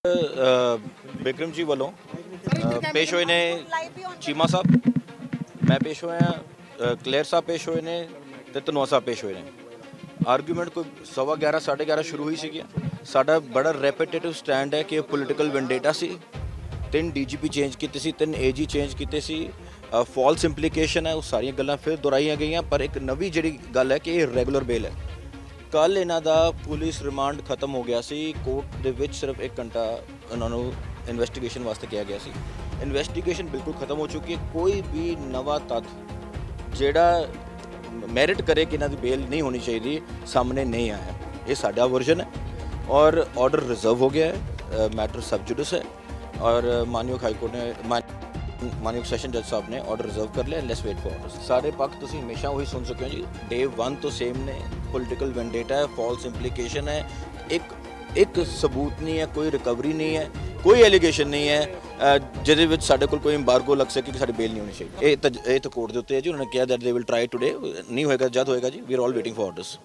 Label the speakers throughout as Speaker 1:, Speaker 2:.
Speaker 1: बिक्रम जी वालों पेश होए ने चीमा साहब, मैं पेश होया, क्लेयर साहब पेश होए ने ते धनोआ साहब पेश होए ने। आर्गूमेंट कोई 11:15 11:30 शुरू हुई सी। साडा बड़ा रैपिटेटिव स्टैंड है कि पोलिटिकल वेंडेटा सी। 3 DGP चेंज कीते सी, 3 AG चेंज कीते सी। फॉल्स इंप्लीकेशन है, वो सारिया गल्लां फिर दोहराइया गई, पर एक नवी जिहड़ी गल है कि रेगुलर बेल है। कल इन्हां दा पुलिस रिमांड खत्म हो गया सी। कोर्ट दे विच सिर्फ 1 घंटा इन्हां नूं इन्वेस्टिगेशन वास्ते किया गया सी। इन्वेस्टिगेशन बिल्कुल खत्म हो चुकी है। कोई भी नवा तत्थ जिहड़ा मैरिट करे कि इन्हां दी बेल नहीं होनी चाहिए सामने नहीं आया। ये साडा वर्जन है और ऑर्डर रिजर्व हो गया है। मैटर सब जुडिस है और मानयोग हाईकोर्ट ने मानयोग सैशन जज साहब ने ऑर्डर रिजर्व कर लिया। Let's wait for order. सारे पक्ष तुसीं हमेशा वही सुन सको जी। डे 1 तो सेम ने। पोलिटिकल वेंडेटा है, फॉल्स इंप्लीकेशन है, एक सबूत नहीं है, कोई रिकवरी नहीं है, कोई एलीगेशन नहीं है जिहदे विच साडे कोल कोई एम्बार्गो लग सके कि साडी बेल नहीं होनी चाहिए। ये तो कोर्ट दे उत्ते है जी। उन्होंने कहा that they will try today. नहीं होएगा जद होएगा जी। We are all waiting for orders.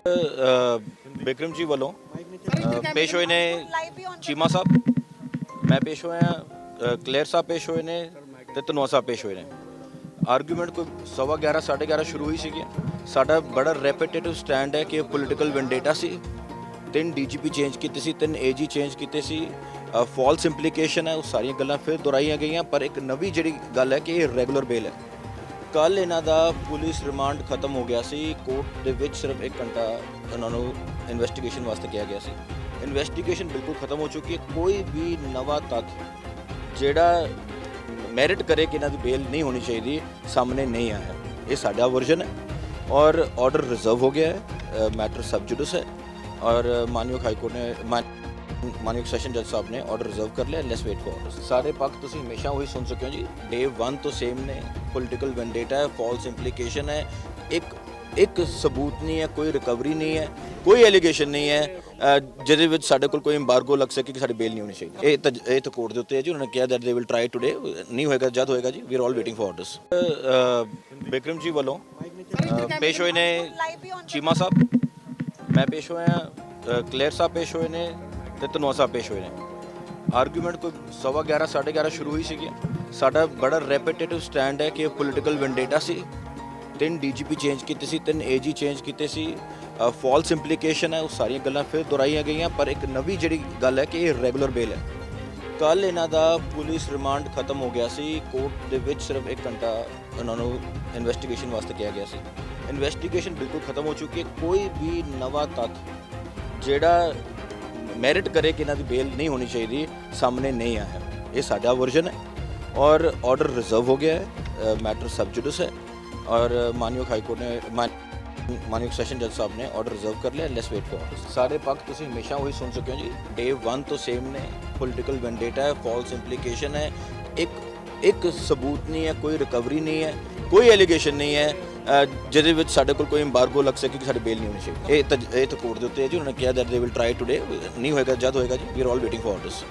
Speaker 1: Bikram ji वालों पेश होए ने चीमा साहब, मैं पेश होया, क्लेयर साहब पेश होए ने ते धनोआ साहब पेश होए ने। आर्गूमेंट कोई 11:15 11:30 शुरू हुई सी। साडा बड़ा रैपिटेटिव स्टैंड है कि पोलिटिकल वेंडेटा सी। 3 DGP चेंज कीते सी, 3 AG चेंज कीते सी। फॉल्स इंप्लीकेशन है, वो सारिया गल्लां फिर दोहराइया गई, पर एक नवी जिहड़ी गल है कि रेगुलर बेल है। कल इन्हां दा पुलिस रिमांड खत्म हो गया सी। कोर्ट दे विच सिर्फ 1 घंटा इन्हां नूं इन्वेस्टिगेशन वास्ते किया गया सी। इन्वेस्टिगेशन बिल्कुल खत्म हो चुकी है। कोई भी नवा तत्थ जिहड़ा मैरिट करे कि इन्हां दी बेल नहीं होनी चाहिए सामने नहीं आया। ये साडा वर्जन है और ऑर्डर रिजर्व हो गया है। मैटर सब जुडिस है और मानयोग हाईकोर्ट ने मानयोग सैशन जज साहब ने ऑर्डर रिजर्व कर लिया। Let's wait for order. सारे पक्ष तुसीं हमेशा वही सुन सको जी। डे 1 तो सेम ने। पोलिटिकल वेंडेटा है, फॉल्स इंप्लीकेशन है, एक सबूत नहीं है, कोई रिकवरी नहीं है, कोई एलीगेशन नहीं है जिहदे विच साडे कोल कोई एम्बार्गो लग सके कि साडी बेल नहीं होनी चाहिए। ये तो कोर्ट दे उत्ते है जी। उन्होंने कहा that they will try today. नहीं होएगा जद होएगा जी। We are all waiting for orders. Bikram ji वालों पेश होए ने चीमा साहब, मैं पेश होया, क्लेयर साहब पेश होए ने ते धनोआ साहब पेश होए ने। आर्गूमेंट कोई 11:15 11:30 शुरू हुई सी। साडा बड़ा रैपिटेटिव स्टैंड है कि पोलिटिकल वेंडेटा सी। 3 DGP चेंज कीते सी, 3 AG चेंज कीते सी। फॉल्स इंप्लीकेशन है, वो सारिया गल्लां फिर दोहराइया गई, पर एक नवी जिहड़ी गल है कि रेगुलर बेल है। कल इन्हां दा पुलिस रिमांड खत्म हो गया सी। कोर्ट दे विच सिर्फ 1 घंटा इन्हां नूं इन्वेस्टिगेशन वास्ते किया गया सी। इन्वेस्टिगेशन बिल्कुल खत्म हो चुकी है। कोई भी नवा तत्थ जिहड़ा मैरिट करे कि इन्हां दी बेल नहीं होनी चाहिए सामने नहीं आया। ये साडा वर्जन है और ऑर्डर रिजर्व हो गया है। मैटर सब जुडिस है और मानयोग हाईकोर्ट ने मानयोग सैशन जज साहब ने ऑर्डर रिजर्व कर लिया। Let's wait for order. सारे पक्ष तुसीं हमेशा वही सुन सको जी। डे 1 तो सेम ने। पोलिटिकल वेंडेटा है, फॉल्स इंप्लीकेशन है, एक सबूत नहीं है, कोई रिकवरी नहीं है, कोई एलीगेशन नहीं है जिहदे विच साडे कोल कोई एम्बार्गो लग सके कि साडी बेल नहीं होनी चाहिए। ये तो कोर्ट दे उत्ते है जी। उन्होंने कहा that they will try today. नहीं होएगा जद होएगा जी। We are all waiting for orders.